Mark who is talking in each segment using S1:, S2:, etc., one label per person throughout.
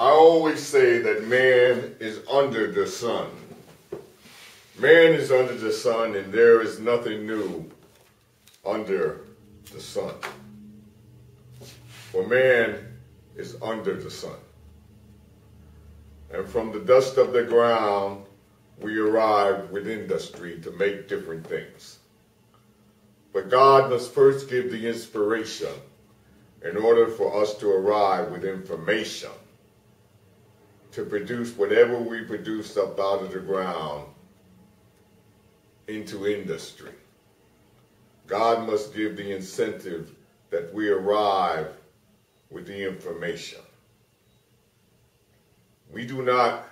S1: I always say that man is under the sun. Man is under the sun, and there is nothing new under the sun. For man is under the sun. And from the dust of the ground, we arrive with industry to make different things. But God must first give the inspiration in order for us to arrive with information to produce whatever we produce up out of the ground into industry. God must give the incentive that we arrive with the information. We do not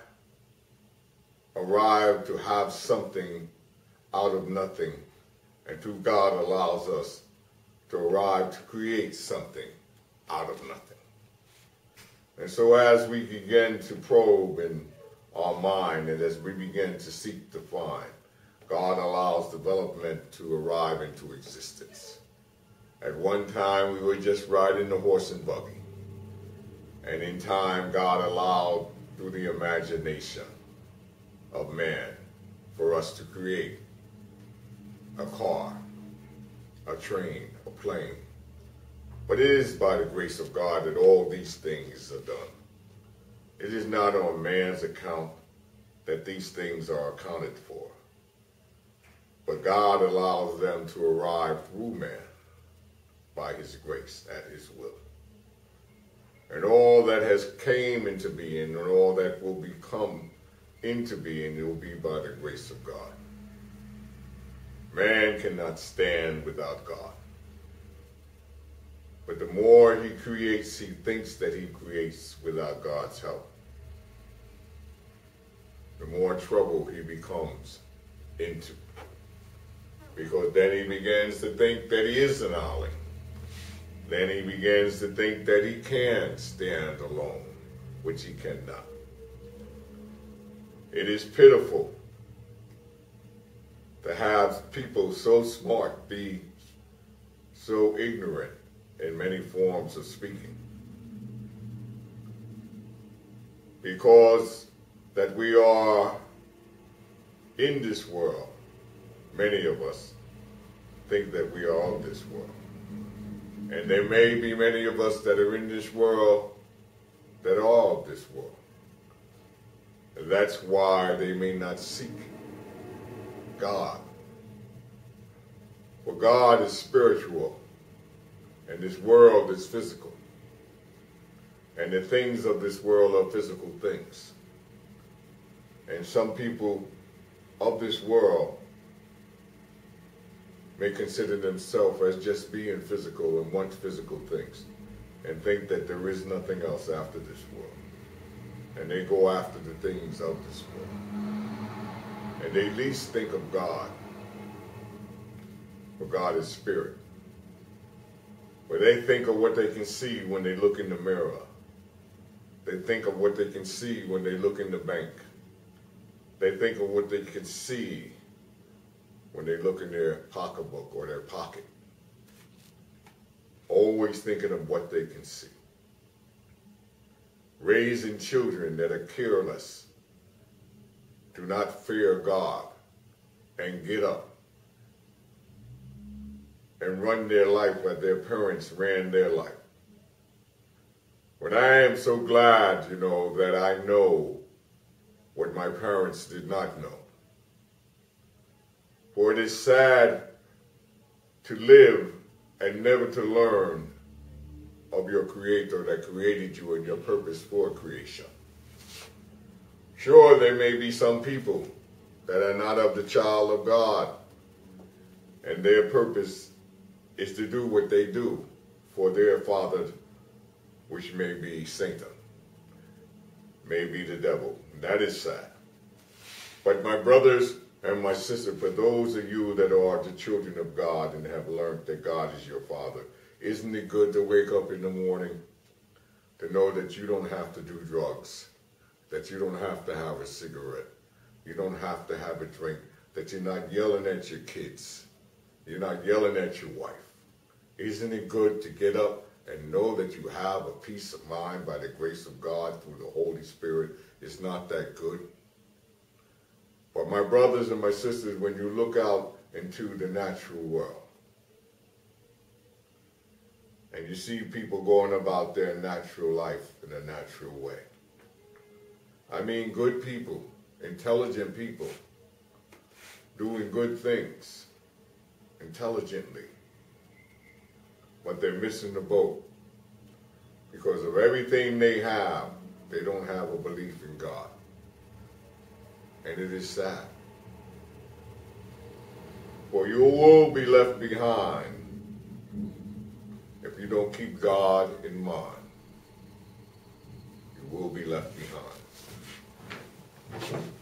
S1: arrive to have something out of nothing until God allows us to arrive to create something out of nothing. And so as we begin to probe in our mind and as we begin to seek to find, God allows development to arrive into existence. At one time, we were just riding the horse and buggy. And in time, God allowed, through the imagination of man, for us to create a car, a train, a plane. But it is by the grace of God that all these things are done. It is not on man's account that these things are accounted for. But God allows them to arrive through man by his grace at his will. And all that has came into being and all that will become into being, it will be by the grace of God. Man cannot stand without God. But the more he creates, he thinks that he creates without God's help. The more trouble he becomes into. Because then he begins to think that he is an ollie. Then he begins to think that he can stand alone, which he cannot. It is pitiful to have people so smart be so ignorant in many forms of speaking. Because that we are in this world, many of us think that we are of this world. And there may be many of us that are in this world that are of this world. And that's why they may not seek God. For God is spiritual, and this world is physical. And the things of this world are physical things. And some people of this world may consider themselves as just being physical and want physical things and think that there is nothing else after this world. And they go after the things of this world. And they least think of God, for God is spirit. But they think of what they can see when they look in the mirror. They think of what they can see when they look in the bank. They think of what they can see when they look in their pocketbook or their pocket. Always thinking of what they can see. Raising children that are careless, do not fear God, and get up and run their life like their parents ran their life. When I am so glad, that I know what my parents did not know. For it is sad to live and never to learn of your Creator that created you and your purpose for creation. Sure, there may be some people that are not of the child of God, and their purpose is to do what they do for their father, which may be Satan, may be the devil. That is sad. But my brothers and my sister, for those of you that are the children of God and have learned that God is your Father, isn't it good to wake up in the morning to know that you don't have to do drugs, that you don't have to have a cigarette, you don't have to have a drink, that you're not yelling at your kids, you're not yelling at your wife? Isn't it good to get up and know that you have a peace of mind by the grace of God through the Holy Spirit is not that good. But my brothers and my sisters, when you look out into the natural world, and you see people going about their natural life in a natural way. I mean good people, intelligent people, doing good things intelligently. But they're missing the boat. Because of everything they have, they don't have a belief in God. And it is sad. For you will be left behind if you don't keep God in mind. You will be left behind.